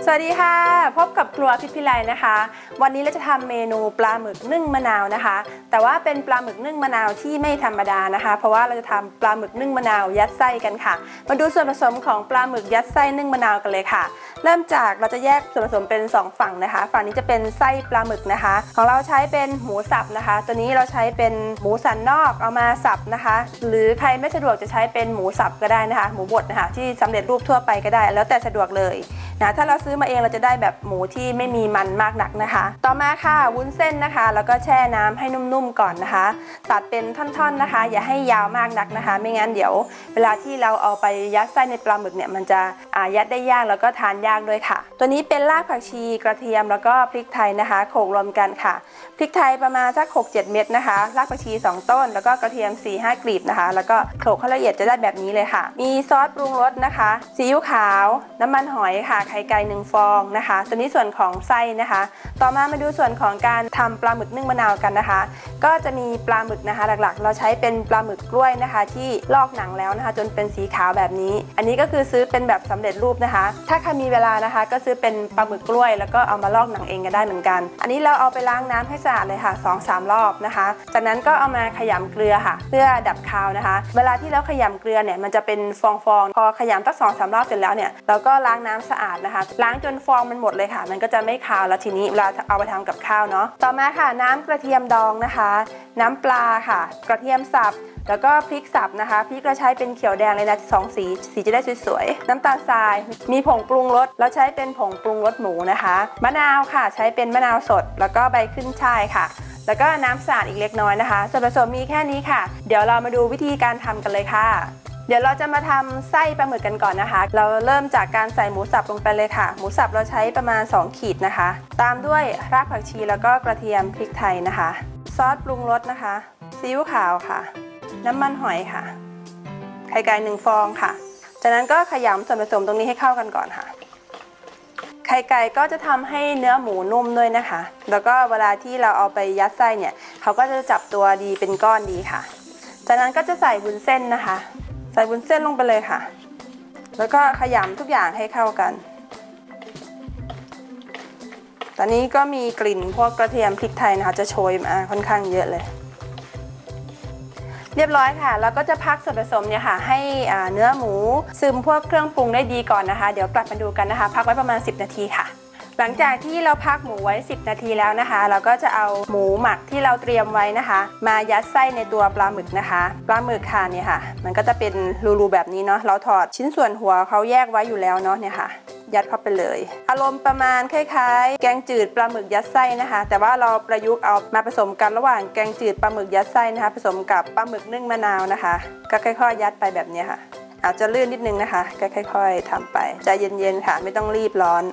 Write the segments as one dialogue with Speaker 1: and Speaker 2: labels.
Speaker 1: สวัสดีค่ะพบกับครัวพิพิไลนะคะวันนี้เราจะทำเมนูปลาหมึกนึ่งมะนาวนะคะแต่ว่าเป็นปลาหมึกนึ่งมะนาวที่ไม่ธรรมดานะคะเพราะว่าเราจะทำปลาหมึกนึ่งมะนาวยัดไส้กันค่ะมาดูส่วนผสมของปลาหมึกยัดไส้นึ่งมะนาวกันเลยค่ะเริ่มจากเราจะแยกส่วนผสมเป็น2ฝั่งนะคะฝั่งนี้จะเป็นไส้ปลาหมึกนะคะของเราใช้เป็นหมูสับนะคะตัวนี้เราใช้เป็นหมูสันนอกเอามาสับนะคะหรือใครไม่สะดวกจะใช้เป็นหมูสับก็ได้นะคะหมูบดนะคะที่สำเร็จรูปทั่วไปก็ได้แล้วแต่สะดวกเลยนะถ้าเราซื้อมาเองเราจะได้แบบหมูที่ไม่มีมันมากนักนะคะต่อมาค่ะวุ้นเส้นนะคะแล้วก็แช่น้ำให้นุ่มๆก่อนนะคะตัดเป็นท่อนๆนะคะอย่าให้ยาวมากนักนะคะไม่งั้นเดี๋ยวเวลาที่เราเอาไปยัดไส้ในปลาหมึกเนี่ยมันจะยัดได้ยากแล้วก็ทานยากด้วยค่ะตัวนี้เป็นรากผักชีกระเทียมแล้วก็พริกไทยนะคะโขลกรวมกันค่ะพริกไทยประมาณสัก 6-7 เม็ดนะคะรากผักชี2ต้นแล้วก็กระเทียม 4-5 กลีบนะคะแล้วก็โขลกให้ละเอียดจะได้แบบนี้เลยค่ะมีซอสปรุงรสนะคะซีอิ๊วขาวน้ำมันหอยค่ะไข่ไก่1 ฟองนะคะตัวนี้ส่วนของไส้นะคะต่อมาดูส่วนของการทำปลาหมึกนึ่งมะนาวกันนะคะก็จะมีปลาหมึกนะคะหลักๆเราใช้เป็นปลาหมึกกล้วยนะคะที่ลอกหนังแล้วนะคะจนเป็นสีขาวแบบนี้อันนี้ก็คือซื้อเป็นแบบสำเร็จรูปนะคะถ้าใครมีเวลานะคะก็ซื้อเป็นปลาหมึกกล้วยแล้วก็เอามาลอกหนังเองก็ได้เหมือนกันอันนี้เราเอาไปล้างน้ำให้สะอาดเลยค่ะ 2-3 รอบนะคะจากนั้นก็เอามาขยำเกลือค่ะเพื่อดับคาวนะคะเวลาที่เราขยำเกลือเนี่ยมันจะเป็นฟองๆพอขยำสัก 2-3 รอบเสร็จแล้วเนี่ยเราก็ล้างน้ำสะอาดนะคะล้างจนฟองมันหมดเลยค่ะมันก็จะไม่คาวแล้วทีนี้เวลาเอาไปทำกับข้าวเนาะต่อมาค่ะน้ำกระเทียมดองนะคะน้ำปลาค่ะกระเทียมสับแล้วก็พริกสับนะคะพริกเราใช้เป็นเขียวแดงเลยนะ2 สีจะได้สวยๆน้ำตาลทรายมีผงปรุงรสเราใช้เป็นผงปรุงรสหมูนะคะมะนาวค่ะใช้เป็นมะนาวสดแล้วก็ใบขึ้นฉ่ายค่ะแล้วก็น้ำสะอาดอีกเล็กน้อยนะคะส่วนผสมมีแค่นี้ค่ะเดี๋ยวเรามาดูวิธีการทำกันเลยค่ะเดี๋ยวเราจะมาทำไส้ปลาหมึกกันก่อนนะคะเราเริ่มจากการใส่หมูสับลงไปเลยค่ะหมูสับเราใช้ประมาณ2 ขีดนะคะตามด้วยรากผักชีแล้วก็กระเทียมพริกไทยนะคะซอสปรุงรสนะคะซีอิ๊วขาวค่ะน้ำมันหอยค่ะไข่ไก่1 ฟองค่ะจากนั้นก็ขยำส่วนผสมตรงนี้ให้เข้ากันก่อนค่ะไข่ไก่ก็จะทำให้เนื้อหมูนุ่มด้วยนะคะแล้วก็เวลาที่เราเอาไปยัดไส้เนี่ยเขาก็จะจับตัวดีเป็นก้อนดีค่ะจากนั้นก็จะใส่วุ้นเส้นนะคะใส่วุ้นเส้นลงไปเลยค่ะแล้วก็ขยำทุกอย่างให้เข้ากันตอนนี้ก็มีกลิ่นพวกกระเทียมพริกไทยนะคะจะโชยมาค่อนข้างเยอะเลยเรียบร้อยค่ะแล้วก็จะพักส่วนผสมเนี่ยค่ะให้เนื้อหมูซึมพวกเครื่องปรุงได้ดีก่อนนะคะเดี๋ยวกลับมาดูกันนะคะพักไว้ประมาณ10 นาทีค่ะหลังจากที่เราพักหมูไว้10 นาทีแล้วนะคะเราก็จะเอาหมูหมักที่เราเตรียมไว้นะคะมายัดไส้ในตัวปลาหมึกนะคะปลาหมึกค่ะเนี่ยค่ะมันก็จะเป็นรูๆแบบนี้เนาะเราถอดชิ้นส่วนหัวเขาแยกไว้อยู่แล้วเนาะเนี่ยค่ะยัดเข้าไปเลยอารมณ์ประมาณคล้ายๆแกงจืดปลาหมึกยัดไส้นะคะแต่ว่าเราประยุกต์เอามาผสมกันระหว่างแกงจืดปลาหมึกยัดไส้นะคะผสมกับปลาหมึกนึ่งมะนาวนะคะก็ค่อยๆยัดไปแบบนี้ค่ะอาจจะลื่นนิดนึงนะคะก็ค่อยๆทำไปใจเย็นๆค่ะไม่ต้องรีบร้อน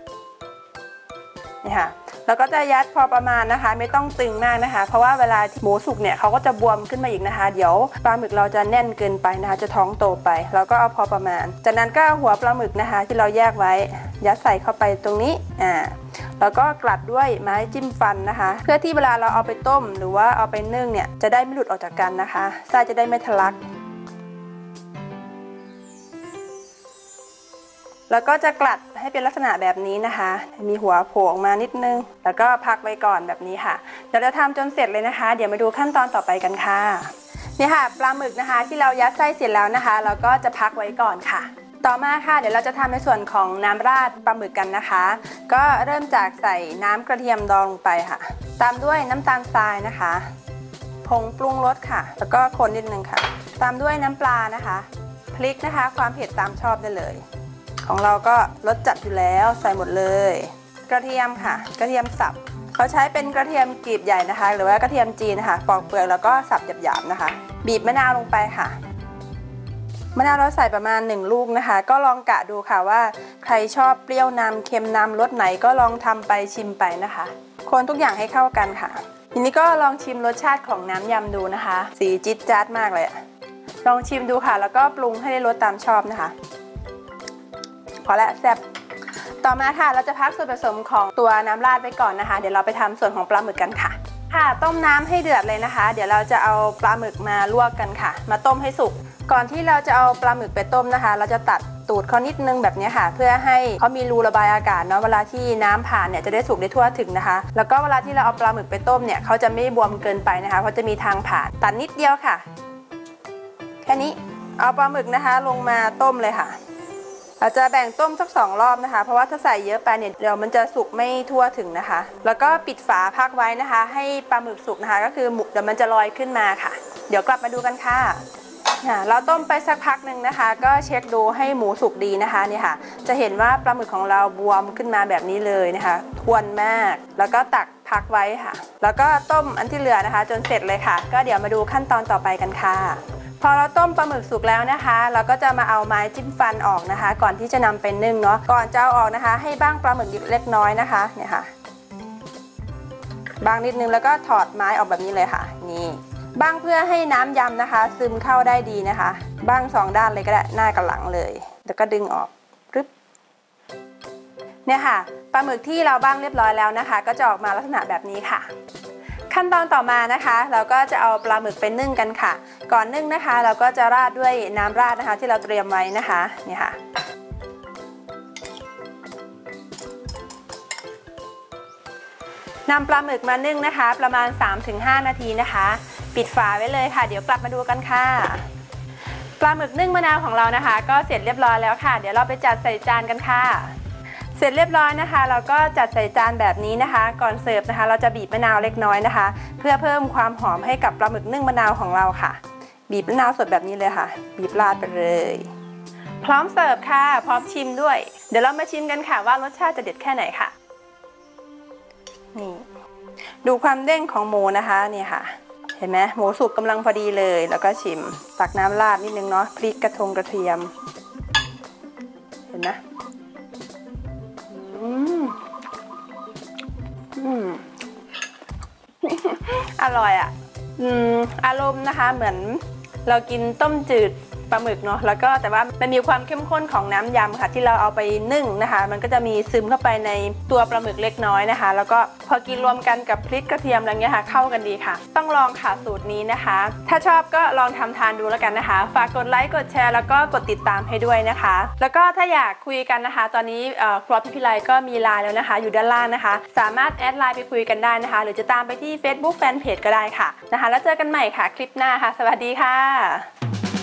Speaker 1: นี่ค่ะแล้วก็จะยัดพอประมาณนะคะไม่ต้องตึงมากนะคะเพราะว่าเวลาหมูสุกเนี่ยเขาก็จะบวมขึ้นมาอีกนะคะเดี๋ยวปลาหมึกเราจะแน่นเกินไปนะคะจะท้องโตไปแล้วก็เอาพอประมาณจากนั้นก็หัวปลาหมึกนะคะที่เราแยกไว้ยัดใส่เข้าไปตรงนี้แล้วก็กลัดด้วยไม้จิ้มฟันนะคะเพื่อที่เวลาเราเอาไปต้มหรือว่าเอาไปนึ่งเนี่ยจะได้ไม่หลุดออกจากกันนะคะไส้จะได้ไม่ทะลักแล้วก็จะกลัดให้เป็นลักษณะแบบนี้นะคะมีหัวโผล่ออกมานิดนึงแล้วก็พักไว้ก่อนแบบนี้ค่ะเดี๋ยวเราทำจนเสร็จเลยนะคะเดี๋ยวมาดูขั้นตอนต่อไปกันค่ะนี่ค่ะปลาหมึกนะคะที่เรายัดไส้เสร็จแล้วนะคะเราก็จะพักไว้ก่อนค่ะต่อมาค่ะเดี๋ยวเราจะทำในส่วนของน้ำราดปลาหมึกกันนะคะก็เริ่มจากใส่น้ำกระเทียมดองลงไปค่ะตามด้วยน้ำตาลทรายนะคะผงปรุงรสค่ะแล้วก็คนนิดนึงค่ะตามด้วยน้ำปลานะคะพริกนะคะความเผ็ดตามชอบได้เลยของเราก็รสจัดอยู่แล้วใส่หมดเลยกระเทียมค่ะกระเทียมสับเขาใช้เป็นกระเทียมกลีบใหญ่นะคะหรือว่ากระเทียมจีนนะคะปอกเปลือกแล้วก็สับหยาบๆนะคะบีบมะนาวลงไปค่ะมะนาวเราใส่ประมาณ1 ลูกนะคะก็ลองกะดูค่ะว่าใครชอบเปรี้ยวนำเค็มนำรสไหนก็ลองทำไปชิมไปนะคะคนทุกอย่างให้เข้ากันค่ะทีนี้ก็ลองชิมรสชาติของน้ำยำดูนะคะสีจิ๊ดจ๊าดมากเลยลองชิมดูค่ะแล้วก็ปรุงให้ได้รสตามชอบนะคะพอแล้วแซ่บต่อมาค่ะเราจะพักส่วนผสมของตัวน้ำราดไว้ก่อนนะคะเดี๋ยวเราไปทำส่วนของปลาหมึกกันค่ะ ค่ะต้มน้ำให้เดือดเลยนะคะเดี๋ยวเราจะเอาปลาหมึกมาลวกกันค่ะมาต้มให้สุกก่อนที่เราจะเอาปลาหมึกไปต้มนะคะเราจะตัดตูดเขานิดนึงแบบนี้ค่ะเพื่อให้เขามีรูระบายอากาศเนาะเวลาที่น้ำผ่านเนี่ยจะได้สุกได้ทั่วถึงนะคะแล้วก็เวลาที่เราเอาปลาหมึกไปต้มเนี่ยเขาจะไม่บวมเกินไปนะคะเขาจะมีทางผ่านตัดนิดเดียวค่ะแค่นี้เอาปลาหมึกนะคะลงมาต้มเลยค่ะเราจะแบ่งต้มสัก2 รอบนะคะเพราะว่าถ้าใส่เยอะไปเนี่ยเดี๋ยวมันจะสุกไม่ทั่วถึงนะคะแล้วก็ปิดฝาพักไว้นะคะให้ปลาหมึกสุกนะคะก็คือเดี๋ยวมันจะลอยขึ้นมาค่ะเดี๋ยวกลับมาดูกันค่ะเราต้มไปสักพักหนึ่งนะคะก็เช็คดูให้หมูสุกดีนะคะนี่ค่ะจะเห็นว่าปลาหมึกของเราบวมขึ้นมาแบบนี้เลยนะคะทวนมากแล้วก็ตักพักไว้ค่ะแล้วก็ต้มอันที่เหลือนะคะจนเสร็จเลยค่ะก็เดี๋ยวมาดูขั้นตอนต่อไปกันค่ะพอเราต้มปลาหมึกสุกแล้วนะคะเราก็จะมาเอาไม้จิ้มฟันออกนะคะก่อนที่จะนำไปนึ่งเนาะก่อนจะเอาออกนะคะให้บ้างปลาหมึกเล็กน้อยนะคะเนี่ยค่ะบ้างนิดนึงแล้วก็ถอดไม้ออกแบบนี้เลยค่ะนี่บ้างเพื่อให้น้ำยำนะคะซึมเข้าได้ดีนะคะบ้าง2 ด้านเลยก็ได้หน้ากับหลังเลยแล้วก็ดึงออกปึ๊บเนี่ยค่ะปลาหมึกที่เราบ้างเรียบร้อยแล้วนะคะก็จะออกมาลักษณะแบบนี้ค่ะขั้นตอนต่อมานะคะเราก็จะเอาปลาหมึกไปนึ่งกันค่ะก่อนนึ่งนะคะเราก็จะราดด้วยน้ำราดนะคะที่เราเตรียมไว้นะคะนี่ค่ะนำปลาหมึกมานึ่งนะคะประมาณ 3-5 นาทีนะคะปิดฝาไว้เลยค่ะเดี๋ยวกลับมาดูกันค่ะปลาหมึกนึ่งมะนาวของเรานะคะก็เสร็จเรียบร้อยแล้วค่ะเดี๋ยวเราไปจัดใส่จานกันค่ะเสร็จเรียบร้อยนะคะเราก็จัดใส่จานแบบนี้นะคะก่อนเสิร์ฟนะคะเราจะบีบมะนาวเล็กน้อยนะคะเพื่อเพิ่มความหอมให้กับปลาหมึกนึ่งมะนาวของเราค่ะบีบมะนาวสดแบบนี้เลยค่ะบีบราดไปเลยพร้อมเสิร์ฟค่ะพร้อมชิมด้วยเดี๋ยวเรามาชิมกันค่ะว่ารสชาติจะเด็ดแค่ไหนค่ะนี่ดูความเด้งของหมูนะคะนี่ค่ะเห็นไหมหมูสุกกำลังพอดีเลยแล้วก็ชิมตักน้ำราดนิดนึงเนาะพริกกระเทียมเห็นไหมอร่อยอ่ะอารมณ์นะคะเหมือนเรากินต้มจืดปลาหมึกเนาะแล้วก็แต่ว่ามันมีความเข้มข้นของน้ำยำค่ะที่เราเอาไปนึ่งนะคะมันก็จะมีซึมเข้าไปในตัวปลาหมึกเล็กน้อยนะคะแล้วก็พอกินรวมกันกับพริกกระเทียมอะไรเงี้ยค่ะเข้ากันดีค่ะต้องลองค่ะสูตรนี้นะคะถ้าชอบก็ลองทำทานดูแล้วกันนะคะฝากกดไลค์กดแชร์แล้วก็กดติดตามให้ด้วยนะคะแล้วก็ถ้าอยากคุยกันนะคะตอนนี้ครัวพิไลก็มีไลน์แล้วนะคะอยู่ด้านล่างนะคะสามารถแอดไลน์ไปคุยกันได้นะคะหรือจะตามไปที่ Facebook Fanpage ก็ได้ค่ะนะคะแล้วเจอกันใหม่ค่ะคลิปหน้าค่ะสวัสดีค่ะ